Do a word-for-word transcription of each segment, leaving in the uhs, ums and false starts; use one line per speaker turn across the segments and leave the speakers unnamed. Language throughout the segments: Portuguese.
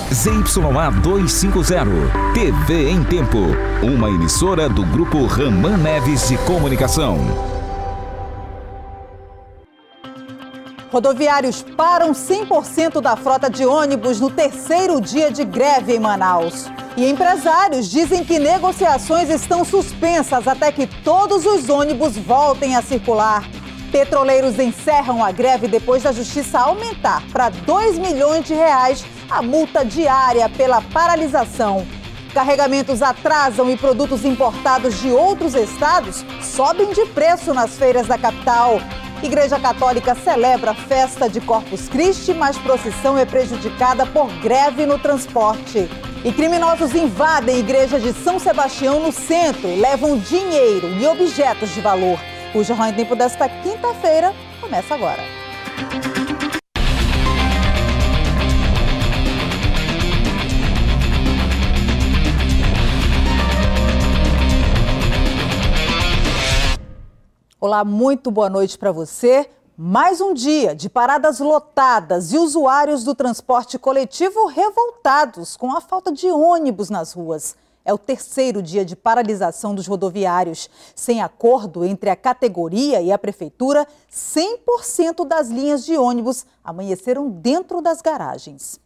Z Y A duzentos e cinquenta, T V em Tempo, uma emissora do Grupo Raman Neves de Comunicação.
Rodoviários param cem por cento da frota de ônibus no terceiro dia de greve em Manaus. E empresários dizem que negociações estão suspensas até que todos os ônibus voltem a circular. Petroleiros encerram a greve depois da Justiça aumentar para dois milhões de reais a multa diária pela paralisação. Carregamentos atrasam e produtos importados de outros estados sobem de preço nas feiras da capital. Igreja Católica celebra a festa de Corpus Christi, mas procissão é prejudicada por greve no transporte. E criminosos invadem a igreja de São Sebastião no centro e levam dinheiro e objetos de valor. O Jornal em Tempo desta quinta-feira começa agora. Olá, muito boa noite para você. Mais um dia de paradas lotadas e usuários do transporte coletivo revoltados com a falta de ônibus nas ruas. É o terceiro dia de paralisação dos rodoviários. Sem acordo entre a categoria e a prefeitura, cem por cento das linhas de ônibus amanheceram dentro das garagens.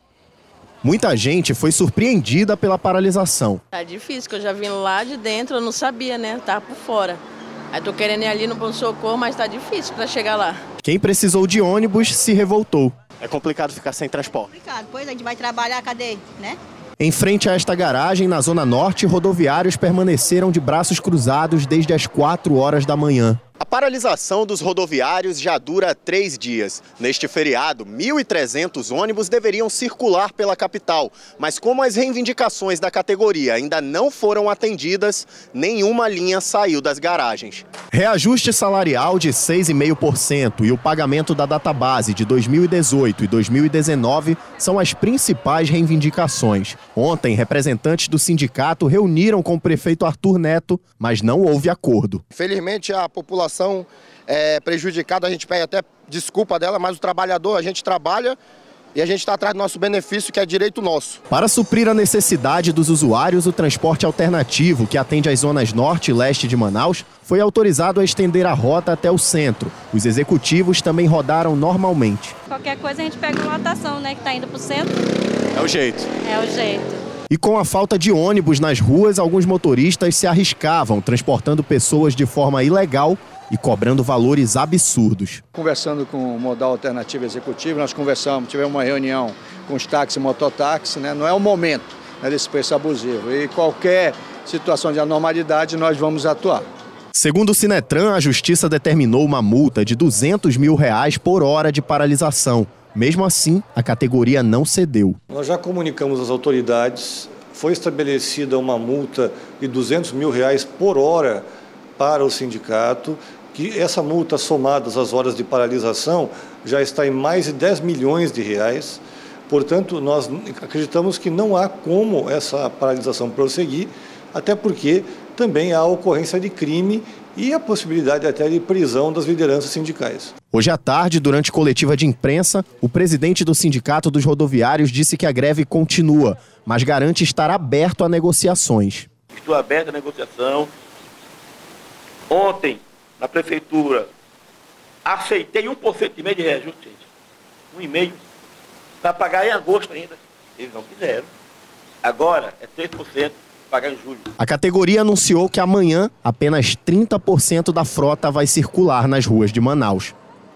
Muita gente foi surpreendida pela paralisação.
Tá difícil, que eu já vim lá de dentro, eu não sabia, né? Tava por fora. Aí tô querendo ir ali no pronto-socorro, mas tá difícil para chegar lá.
Quem precisou de ônibus se revoltou.
É complicado ficar sem transporte.
É complicado, pois a gente vai trabalhar, cadê, né?
Em frente a esta garagem, na Zona Norte, rodoviários permaneceram de braços cruzados desde as quatro horas da manhã.
A paralisação dos rodoviários já dura três dias. Neste feriado, mil e trezentos ônibus deveriam circular pela capital. Mas como as reivindicações da categoria ainda não foram atendidas, nenhuma linha saiu das garagens.
Reajuste salarial de seis vírgula cinco por cento e o pagamento da database de dois mil e dezoito e dois mil e dezenove são as principais reivindicações. Ontem, representantes do sindicato reuniram com o prefeito Arthur Neto, mas não houve acordo.
Infelizmente, a população é prejudicada, a gente pede até desculpa dela, mas o trabalhador, a gente trabalha e a gente está atrás do nosso benefício, que é direito nosso.
Para suprir a necessidade dos usuários, o transporte alternativo, que atende as zonas norte e leste de Manaus, foi autorizado a estender a rota até o centro. Os executivos também rodaram normalmente.
Qualquer coisa a gente pega uma lotação, né, que está indo para o centro.
É o jeito.
É o jeito.
E com a falta de ônibus nas ruas, alguns motoristas se arriscavam, transportando pessoas de forma ilegal e cobrando valores absurdos.
Conversando com o Modal Alternativo Executivo, nós conversamos, tivemos uma reunião com os táxis e mototáxis, né? Não é o momento, né, desse preço abusivo. E qualquer situação de anormalidade nós vamos atuar.
Segundo o Sinetran, a Justiça determinou uma multa de duzentos mil reais por hora de paralisação. Mesmo assim, a categoria não cedeu.
Nós já comunicamos às autoridades, foi estabelecida uma multa de duzentos mil reais por hora para o sindicato, que essa multa, somadas às horas de paralisação, já está em mais de dez milhões de reais. Portanto, nós acreditamos que não há como essa paralisação prosseguir, até porque também há a ocorrência de crime e a possibilidade até de prisão das lideranças sindicais.
Hoje à tarde, durante coletiva de imprensa, o presidente do Sindicato dos Rodoviários disse que a greve continua, mas garante estar aberto a negociações.
Estou aberto à negociação. Ontem, na prefeitura, aceitei um por cento e meio de reajuste, gente. Um e meio. Para pagar em agosto ainda. Eles não quiseram. Agora é três por cento. Pagar em julho.
A categoria anunciou que amanhã apenas trinta por cento da frota vai circular nas ruas de Manaus.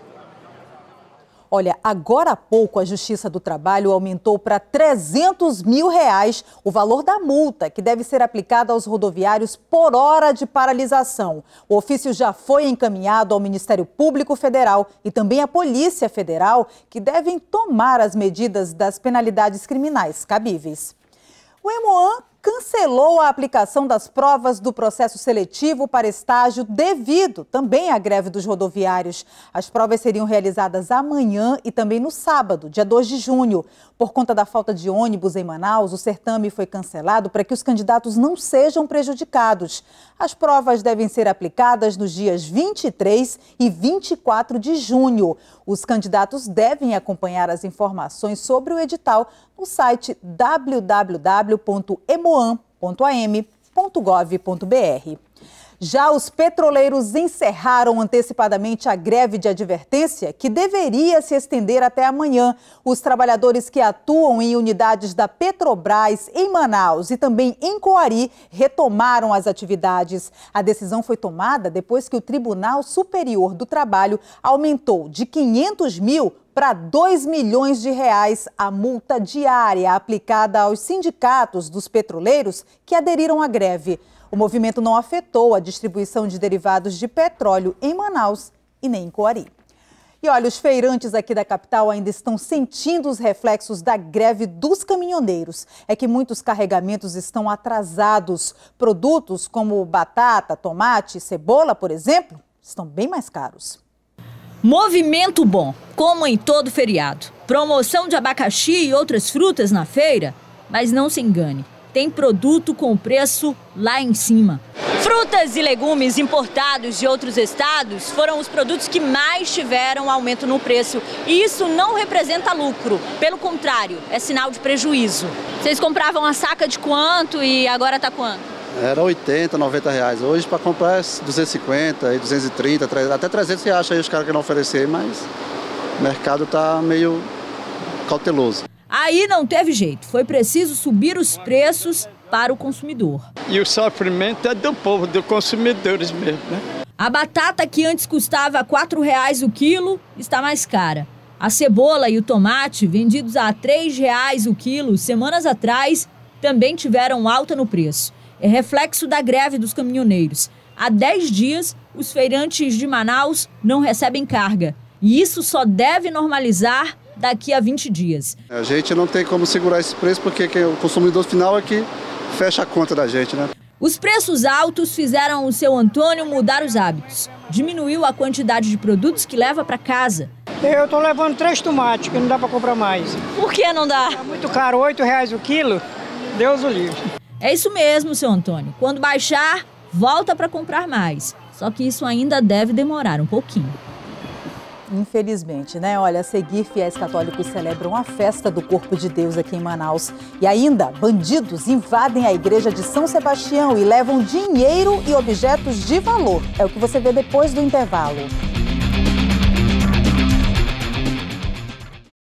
Olha, agora há pouco a Justiça do Trabalho aumentou para trezentos mil reais o valor da multa que deve ser aplicada aos rodoviários por hora de paralisação. O ofício já foi encaminhado ao Ministério Público Federal e também à Polícia Federal, que devem tomar as medidas das penalidades criminais cabíveis. O Hemoan cancelou a aplicação das provas do processo seletivo para estágio devido também à greve dos rodoviários. As provas seriam realizadas amanhã e também no sábado, dia dois de junho. Por conta da falta de ônibus em Manaus, o certame foi cancelado para que os candidatos não sejam prejudicados. As provas devem ser aplicadas nos dias vinte e três e vinte e quatro de junho. Os candidatos devem acompanhar as informações sobre o edital no site w w w ponto emoan ponto a m ponto gov ponto b r. Já os petroleiros encerraram antecipadamente a greve de advertência, que deveria se estender até amanhã. Os trabalhadores que atuam em unidades da Petrobras em Manaus e também em Coari retomaram as atividades. A decisão foi tomada depois que o Tribunal Superior do Trabalho aumentou de quinhentos mil para dois milhões de reais a multa diária aplicada aos sindicatos dos petroleiros que aderiram à greve. O movimento não afetou a distribuição de derivados de petróleo em Manaus e nem em Coari. E olha, os feirantes aqui da capital ainda estão sentindo os reflexos da greve dos caminhoneiros. É que muitos carregamentos estão atrasados. Produtos como batata, tomate, cebola, por exemplo, estão bem mais caros.
Movimento bom, como em todo feriado. Promoção de abacaxi e outras frutas na feira, mas não se engane. Tem produto com preço lá em cima. Frutas e legumes importados de outros estados foram os produtos que mais tiveram aumento no preço. E isso não representa lucro. Pelo contrário, é sinal de prejuízo. Vocês compravam a saca de quanto e agora tá quanto?
Era oitenta, noventa reais. Hoje para comprar é duzentos e cinquenta, duzentos e trinta, até trezentos reais aí os caras querem oferecer, mas o mercado tá meio cauteloso.
Aí não teve jeito, foi preciso subir os preços para o consumidor.
E o sofrimento é do povo, dos consumidores mesmo, né?
A batata, que antes custava quatro reais o quilo, está mais cara. A cebola e o tomate, vendidos a três reais o quilo semanas atrás, também tiveram alta no preço. É reflexo da greve dos caminhoneiros. Há dez dias, os feirantes de Manaus não recebem carga. E isso só deve normalizar daqui a vinte dias.
A gente não tem como segurar esse preço porque o consumidor final é que fecha a conta da gente, né?
Os preços altos fizeram o seu Antônio mudar os hábitos. Diminuiu a quantidade de produtos que leva para casa.
Eu tô levando três tomates, que não dá para comprar mais.
Por que não dá?
É muito caro, oito reais o quilo, Deus o livre.
É isso mesmo, seu Antônio. Quando baixar, volta para comprar mais. Só que isso ainda deve demorar um pouquinho.
Infelizmente, né? Olha, a seguir, fiéis católicos celebram a festa do Corpo de Deus aqui em Manaus. E ainda, bandidos invadem a igreja de São Sebastião e levam dinheiro e objetos de valor. É o que você vê depois do intervalo.